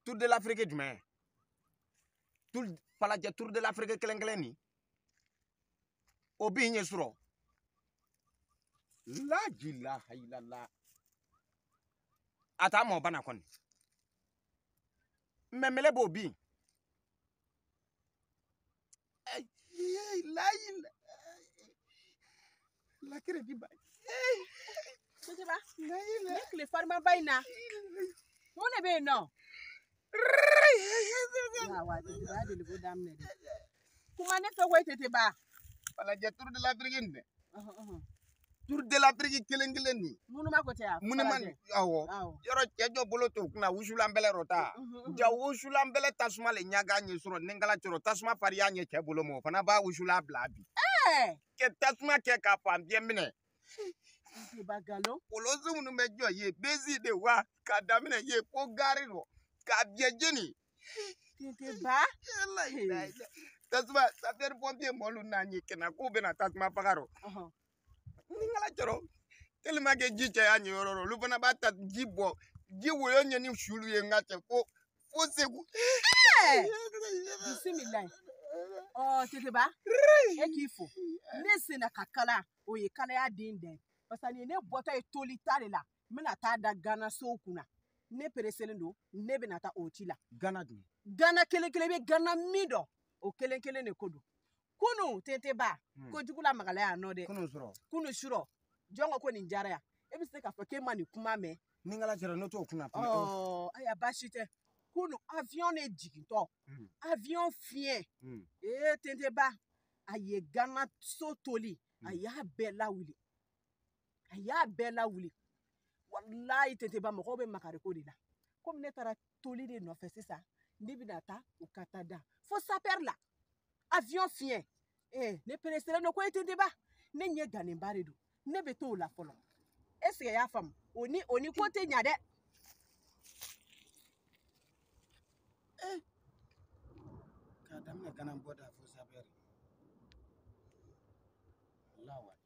Tour de l'Afrique jumɛn falajɛ Tour de l'Afrique kelen ni o bi ɲɛ sɔrɔ la ilaha illallah a t'a mɔ bana kɔni mais mele b'o bi la kere di ba Tetiba, ne kile farima ba in na mun de bɛ yen nɔ Tetiba de ko daminɛ dɛ kuma ne fɛ ko Tetiba falajɛ Tour de l'Afrique nin dɛ Tour de l'Afrique kelen ni munnu ma ko tɛ yan mun man awɔ yɔrɔ cɛ jɔ bolo to kunna wusulan bɛlɛ rɔ ta ja wusulan bɛlɛ tasuma le ɲaga ɲɛ sɔrɔ ni ngala cɔrɔ tasuma fari y'a ɲɛ cɛ bolo mɔ o fana b'a wusulan bila bi kɛ tasuma kɛ k'a fan bɛɛ minɛ kolosi minnu bɛ jɔ ye bezi de wa k'a daminɛ ye fo gari rɔ k'a biɲɛ jeni tasuma sapeur pompier mɔlu n'a ɲɛ kɛnɛ k'u bɛna tasuma faga rɔ ni ngala cɔrɔ tellement que ji caya ɲɛ yɔrɔ olu fana b'a ta ji bɔ ji woyo ɲɛ ni sulu ye nka cɛ fo segu bisimilayi Tetiba e k'i fo ne senna ka kala o ye kalaya den dɛ parce que ne bɔtɔ ye toli ta de la n bɛna taa da Gana sow kunna ne pereselen don ne bɛna taa o ci la Gana dun Gana kelen bɛ Gana min dɔn o kelen de ko don kunu Tetiba ko jugula magalaya nɔ dɛ kunu surɔ jɔn ko nin diyara yan e bɛ se k'a fɔ k'e ma nin kuma mɛn ni ngala cɔrɔ ne t'o kunna aya baasi tɛ kunu avion ne jigintɔ avion fiɲɛ Tetiba a ye Gana so toli a y'a bɛɛ lawuli walayi Tetiba mɔgɔw bɛ makari ko de la komi ne taara toli de nɔfɛ sisan ne bɛna taa u ka taa da fo sapeur la avion fiɲɛ ne pereselen don ko ye Tetiba ne ɲɛ ganenba de don ne bɛ t'o la fɔlɔ est ce que y'a faamu o ni ko tɛ ɲa dɛ k'a daminɛ Gana bɔ da fo sapeur